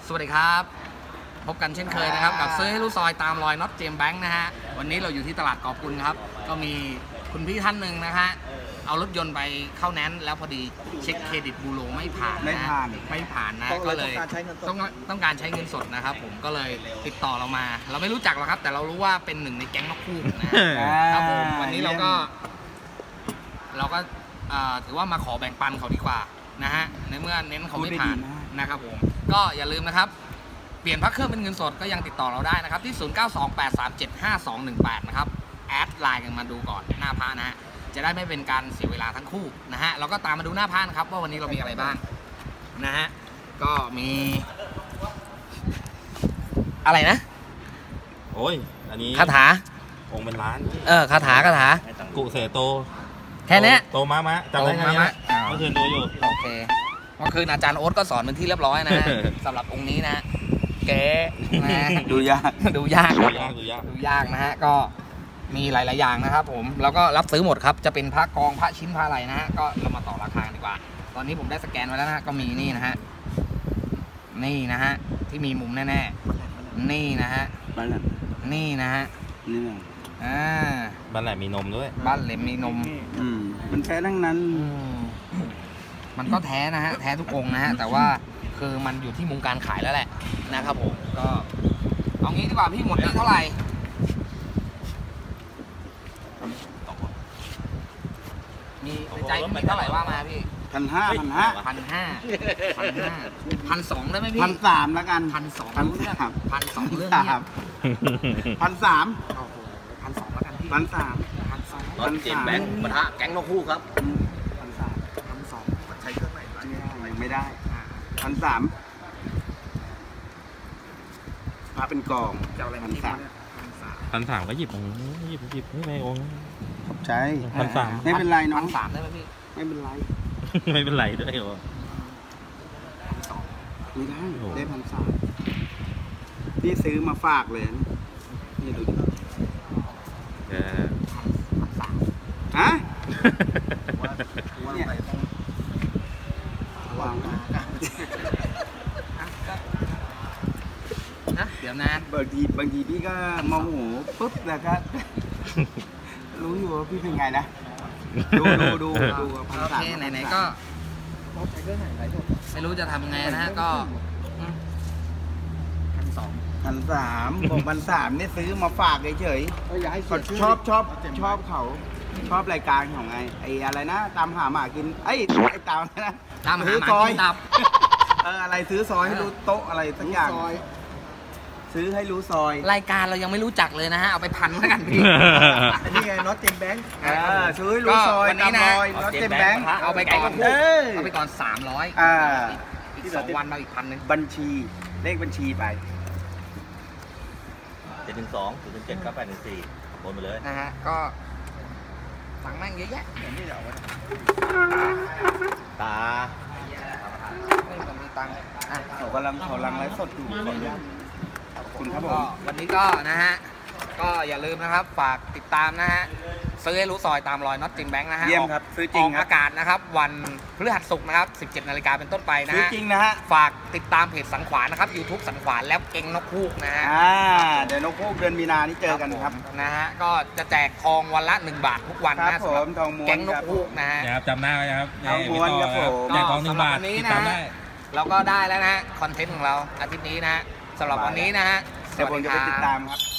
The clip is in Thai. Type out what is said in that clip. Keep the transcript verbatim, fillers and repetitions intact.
สวัสดีครับพบกันเช่นเคยนะครับกับซื้อให้รู้ซอยตามรอยน็อตเจมแบงค์นะฮะวันนี้เราอยู่ที่ตลาดกอบกุลครับก็มีคุณพี่ท่านหนึ่งนะฮะเอารถยนต์ไปเข้าแนนแล้วพอดีเช็คเครดิตบูโรไม่ผ่านไม่ผ่านไม่ผ่านนะก็เลยต้องต้องการใช้เงินสดนะครับผมก็เลยติดต่อเรามาเราไม่รู้จักหรอกครับแต่เรารู้ว่าเป็นหนึ่งในแก๊งนกคู่นะครับผมวันนี้เราก็เราก็ถือว่ามาขอแบ่งปันเขาดีกว่านะฮะในเมื่อเน้นเขาไม่ผ่านนะครับผมก็อย่าลืมนะครับเปลี่ยนพักเครื่องเป็นเงินสดก็ยังติดต่อเราได้นะครับที่ศูนย์ เก้า สอง แปด สาม เจ็ด ห้า สอง หนึ่ง แปดนะครับแอดไลน์กันมาดูก่อนหน้าพระนะฮะจะได้ไม่เป็นการเสียเวลาทั้งคู่นะฮะเราก็ตามมาดูหน้าพระนะครับว่าวันนี้เรามีอะไรบ้างนะฮะก็มีอะไรนะโอ้ยอันนี้คาถาองค์เป็นล้านเออคาถาคาถากุเสโตแค่นี้โตมะมะจำได้แค่นี้เมื่อคืนดูอยู่โอเคเมื่อคืนอาจารย์โอ๊ตก็สอนเป็นที่เรียบร้อยนะสำหรับองค์นี้นะเก๋นะดูยากดูยากดูยากดูยากดูยากนะฮะก็มีหลายๆอย่างนะครับผมแล้วก็รับซื้อหมดครับจะเป็นพระกองพระชิ้นพระอะไรนะฮะก็เรามาต่อราคาดีกว่าตอนนี้ผมได้สแกนไว้แล้วนะก็มีนี่นะฮะนี่นะฮะที่มีมุมแน่ๆนี่นะฮะนี่นะฮะนี่อ่าบ้านแหลมมีนมด้วยบ้านแหลมมีนมอืมมันแท้ทั้งนั้นมันก็แท้นะฮะแท้ทุกองค์นะฮะแต่ว่าคือมันอยู่ที่มุมการขายแล้วแหละนะครับผมก็เอางี้ดีกว่าพี่หมดนี่เท่าไหร่มีในใจมีเท่าไหร่ว่ามาพี่พันห้าพันห้าพันห้าพันห้าพันสองได้ไหมพี่พันสามแล้วกันพันสองพันสามพันสองเรื่องนี้พันสามพันสองแล้วกันพี่พันสามพันสองพันเจ็ดแบงค์ปะทะแก๊งนกคู่ครับพันสามพันสองใช้เครื่องไหนไม่ได้พันสามพาเป็นกองจะอะไรพันสามพันสามก็หยิบหยิบหยิบไม่ไม่องใช่พันสามไม่เป็นไรน้องพันสามได้ไหมพี่ไม่เป็นไรไม่เป็นไรด้วยเหรอพันสองไม่ได้ได้พันสามนี่ซื้อมาฝากเลยนี่ดูดิเออพันสามฮะเนี่ยวางนะเดี๋ยวนะบางทีบางทีพี่ก็มองหูปุ๊บแล้วก็รู้อยู่ว่าพี่เป็นไงนะดูดูดูดูโอเคไหนๆก็ไม่รู้จะทำไงนะฮะก็พันสองพันสามผมพันสามเนี่ยซื้อมาฝากเฉยๆชอบชอบชอบเขาชอบรายการของไงไอ้อะไรนะตามหาหมากินไอ้ไอ้ตามนะตามหาหมากินตับเอออะไรซื้อซอยให้รู้โต๊ะอะไรสักอย่างซื้อให้รู้ซอยรายการเรายังไม่รู้จักเลยนะฮะเอาไปพันแล้วกันพี่นี่ไงน็อตเจมแบงค์ซื้อให้รู้ซอยตามรอยน็อตเจมแบงค์เอาไปก่อนเอาไปก่อนสามร้อยอีกสองวันมาอีกพันนึงบัญชีเลขบัญชีไปเจ็ดหนึ่งสองศูนย์หนึ่งเจ็ดเก้าแปดหนึ่งสี่โอนไปเลยนะฮะก็สั่งแม่งเยอะแยะตาไม่มีตังค์อ่ะเขากำลังเขาลังไลฟ์สดอยู่คุณครับผมวันนี้ก็นะฮะก็อย่าลืมนะครับฝากติดตามนะฮะซื้อให้รู้ซอยตามรอยน็อตเจมแบงค์นะฮะเยี่ยมครับซื้อจริงอากาศนะครับวันพฤหัสศุกร์นะครับสิบเจ็ดนาฬิกาเป็นต้นไปนะฮะซื้อจริงนะฮะฝากติดตามเพจสันขวานนะครับ ยูทูบ สันขวานแล้วเก่งนกฮูกนะฮะอ่าเดี๋ยวนกฮูกเดือนมีนานี่เจอกันครับนะฮะก็จะแจกทองวันละหนึ่งบาททุกวันนะผมทองม้วนแก๊งนกฮูกนะฮะครับจำได้ไหมครับทองม้วนครับผมแจกทองหนึ่งบาทติดตามได้เราก็ได้แล้วนะคอนเทนต์ของเราอาทิตย์นี้นะสำหรับวันนี้นะฮะเดี๋ยวผมจะไปติดตามครับ